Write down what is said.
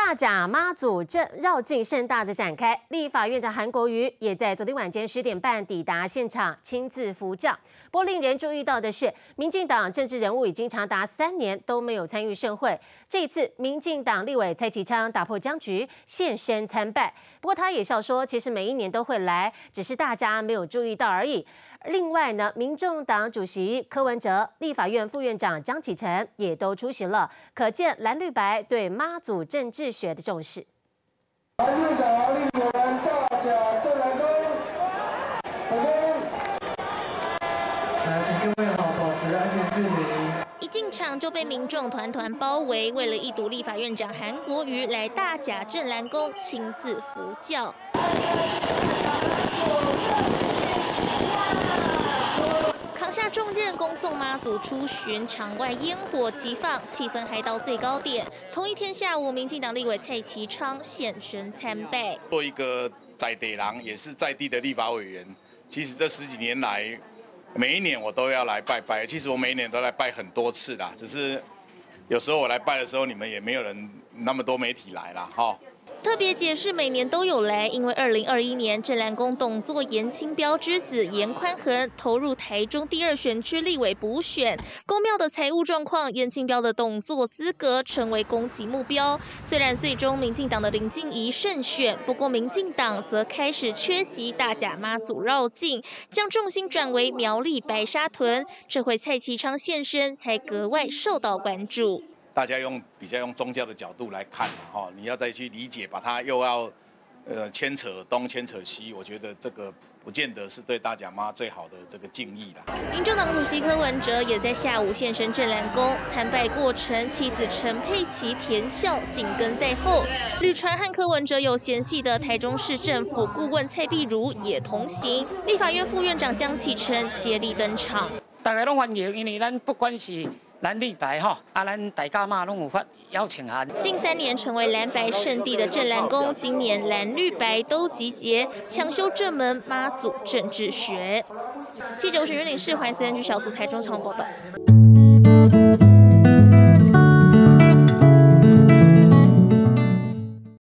大甲妈祖绕境盛大的展开，立法院长韩国瑜也在昨天晚间10点半抵达现场，亲自扶轿。不过令人注意到的是，民进党政治人物已经长达3年都没有参与盛会，这一次民进党立委蔡其昌打破僵局，现身参拜。不过他也笑说，其实每一年都会来，只是大家没有注意到而已。另外呢，民众党主席柯文哲、立法院副院长江启臣也都出席了，可见蓝绿白对妈祖政治学的重视。 蓝院长、立委们大甲镇澜宫，请各位好，保持安全距离。 一进场就被民众团团包围，为了一睹立法院长韩国瑜来大甲镇澜宫亲自扶轿。扛下重任，恭送妈祖出巡，场外烟火齐放，气氛嗨到最高点。同一天下午，民进党立委蔡其昌现身参拜。 做一个在地人，也是在地的立法委员，其实这10几年来，每一年我都要来拜拜。其实我每一年都来拜很多次啦，只是有时候我来拜的时候，你们也没有人那么多媒体来啦，哈。 特别解释每年都有来，因为2021年镇澜宫董座严清标之子严宽恒投入台中第2选区立委补选，宫庙的财务状况，严清标的董座资格成为攻击目标。虽然最终民进党的林静怡胜选，不过民进党则开始缺席大甲妈祖绕境，将重心转为苗栗白沙屯。这回蔡其昌现身，才格外受到关注。 大家比较用宗教的角度来看哈，你要再去理解，把它又要牵扯东牵扯西，我觉得这个不见得是对大甲妈最好的这个敬意啦。 民众党主席柯文哲也在下午现身镇澜宫参拜过程，妻子陈佩琪甜笑紧跟在后。旅传和柯文哲有嫌隙的台中市政府顾问蔡碧如也同行，立法院副院长江启臣接力登场。 大家拢欢迎，因为咱不管是蓝绿白咱大甲妈拢有发邀请函。 近3年成为蓝白圣地的镇澜宫，今年蓝绿白都集结，抢修这门妈祖政治学。记者吴雪云领事环CNG小组台中采访报道。